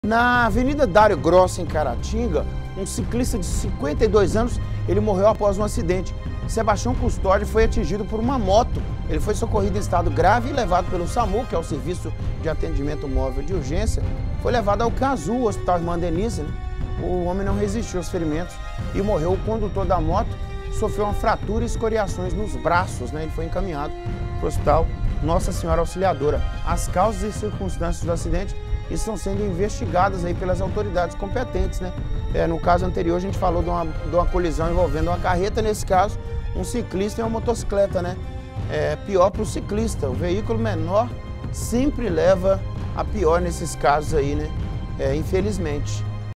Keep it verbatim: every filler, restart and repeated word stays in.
Na Avenida Dário Grossa, em Caratinga, um ciclista de cinquenta e dois anos, ele morreu após um acidente. Sebastião Custódio foi atingido por uma moto. Ele foi socorrido em estado grave e levado pelo SAMU, que é o Serviço de Atendimento Móvel de Urgência. Foi levado ao CASU, o Hospital Irmã Denise, né? O homem não resistiu aos ferimentos e morreu. O condutor da moto sofreu uma fratura e escoriações nos braços, né? Ele foi encaminhado para o Hospital Nossa Senhora Auxiliadora. As causas e circunstâncias do acidente estão sendo investigadas aí pelas autoridades competentes, né? É, no caso anterior a gente falou de uma, de uma colisão envolvendo uma carreta, nesse caso um ciclista e uma motocicleta, né? É pior para o ciclista, o veículo menor sempre leva a pior nesses casos aí, né? É, infelizmente.